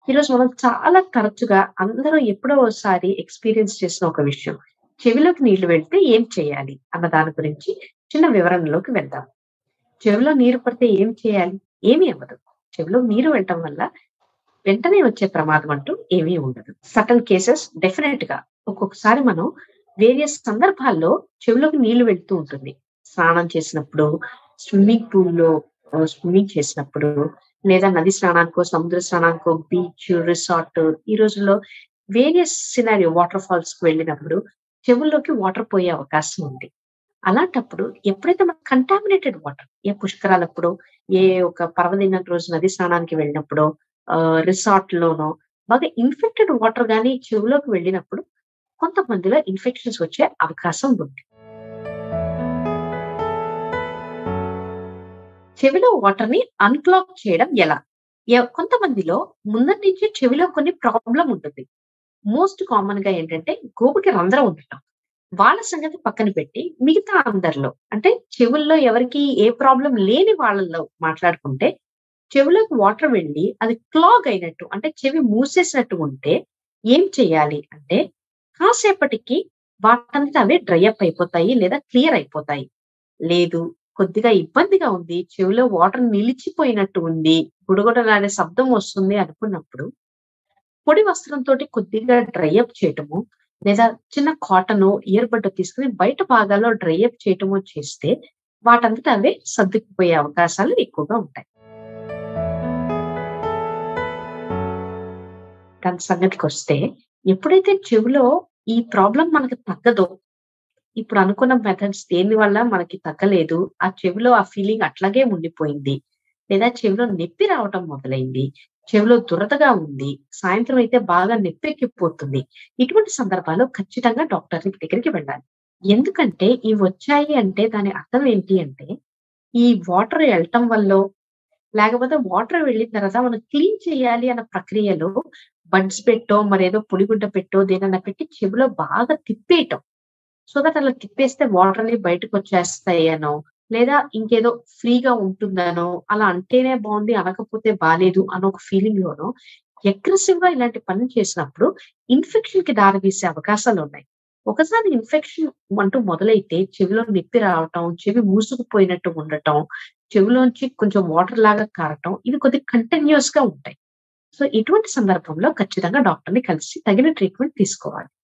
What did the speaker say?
ఈరోజు మనం చాలా తరచుగా అందరూ ఎప్పుడో ఓసారి ఎక్స్‌పీరియన్స్ చేసిన ఒక విషయం. చెవిలోకి నీళ్లు వెళ్తే ఏం చేయాలి? అన్న దాని గురించి చిన్న వివరణలోకి వెళ్దాం. చెవిలో నీరు పడితే ఏం చేయాలి? ఏమీ అవ్వదు. చెవిలో నీరు వెళ్ళటం వల్ల వెంటనే వచ్చే ప్రమాదం అంటూ ఏమీ ఉండదు. సర్టెన్ కేసెస్ డెఫినెట్‌గా ఒక్కొక్కసారి మనం వేరియస్ సందర్భాల్లో చెవిలోకి నీళ్లు వెళ్తూ ఉంటుంది. స్నానం చేసినప్పుడు, స్విమ్మింగ్ పూల్‌లో స్విమ్మింగ్ చేసినప్పుడు, లేదా నది స్నానానికో, సముద్ర స్నానానికో, బీచ్, రిసార్ట్ ఈ రోజుల్లో వేరియస్ సినారియో వాటర్ ఫాల్స్‌కి వెళ్ళినప్పుడు చెవుల్లోకి వాటర్ పోయే అవకాశం ఉంది. అలాంటప్పుడు ఎప్పుడైతే మనం కంటామినేటెడ్ వాటర్ ఏ పుష్కరాలప్పుడో, ఏ ఒక పర్వదినం రోజు నది స్నానానికి వెళ్ళినప్పుడో, రిసార్ట్‌లోనో బాగా ఇన్ఫెక్టెడ్ వాటర్ గాని చెవులోకి వెళ్ళినప్పుడు కొంతమందిలో ఇన్ఫెక్షన్స్ వచ్చే అవకాశం ఉంది. చెవిలో వాటర్‌ని అన్‌క్లాగ్ చేయడం ఎలా? కొంతమందిలో ముందటి నుంచి చెవిలో కొన్ని ప్రాబ్లమ్ ఉంటుంది. మోస్ట్ కామన్‌గా ఏంటంటే గోముకి రంధ్రం ఉండటం. వాళ్ళ సంగతి పక్కన పెట్టి మిగతా అందరిలో అంటే చెవుల్లో ఎవరికీ ఏ ప్రాబ్లమ్ లేని వాళ్ళలో మాట్లాడుకుంటే, చెవిలోకి వాటర్ వెళ్ళి అది క్లాగ్ అయినట్టు అంటే చెవి మూసేసినట్టు ఉంటే ఏం చేయాలి అంటే, కాసేపటికి వాటంతట అవే డ్రై అప్ అయిపోతాయి లేదా క్లియర్ అయిపోతాయి. లేదు కొద్దిగా ఇబ్బందిగా ఉంది, చెవిలో వాటర్ నిలిచిపోయినట్టు ఉంది, గుడగుడలాడే శబ్దం వస్తుంది అనుకున్నప్పుడు పొడి వస్త్రంతోటి కొద్దిగా డ్రై అప్ చేయటము, లేదా చిన్న కాటనో, ఇయర్ బడ్డో తీసుకొని బయట భాగాల్లో డ్రై అప్ చేయటమో చేస్తే, వాటంతట అవే సర్దుకుపోయే అవకాశాలు ఎక్కువగా ఉంటాయి. దాని సంగతికొస్తే, ఎప్పుడైతే చెవిలో ఈ ప్రాబ్లమ్ మనకి తగ్గదో, ఇప్పుడు అనుకున్న మెథడ్స్ దేని వల్ల మనకి తగ్గలేదు. ఆ చెవిలో ఆ ఫీలింగ్ అట్లాగే ఉండిపోయింది. లేదా చెవిలో నొప్పి రావటం మొదలైంది. చెవిలో దురదగా ఉంది. సాయంత్రం అయితే బాగా నొప్పెక్కిపోతుంది. ఇటువంటి సందర్భాల్లో ఖచ్చితంగా డాక్టర్ దగ్గరికి వెళ్ళాలి. ఎందుకంటే ఇవొచ్చాయి అంటే దాని అర్థం ఏంటి అంటే, ఈ వాటర్ ఎళ్ళటం వల్లో, లేకపోతే వాటర్ వెళ్ళిన తర్వాత మనం క్లీన్ చేయాలి అన్న ప్రక్రియలో బడ్స్ పెట్టో, మరేదో పొడిగుడ్డ పెట్టో, దేనన్నా పెట్టి చెవిలో బాగా తిప్పేయటం. సో దట్ అలా తిప్పేస్తే వాటర్ అనేవి బయటకొచ్చేస్తాయనో, లేదా ఇంకేదో ఫ్రీగా ఉంటుందనో, అలా అంటేనే బావుంది, అనకపోతే బాలేదు అనో ఒక ఫీలింగ్‌లోనో అగ్రెసివ్‌గా ఇలాంటి పనులు చేసినప్పుడు ఇన్ఫెక్షన్‌కి దారితీసే అవకాశాలున్నాయి. ఒకసారి ఇన్ఫెక్షన్ అంటూ మొదలైతే చెవిలో నొప్పి రావటం, చెవి మూసుకుపోయినట్టు ఉండటం, చెవిలోంచి కొంచెం వాటర్ లాగా కారటం ఇవి కొద్దిగా కంటిన్యూయస్‌గా ఉంటాయి. సో, ఇటువంటి సందర్భంలో ఖచ్చితంగా డాక్టర్‌ని కలిసి తగిన ట్రీట్మెంట్ తీసుకోవాలి.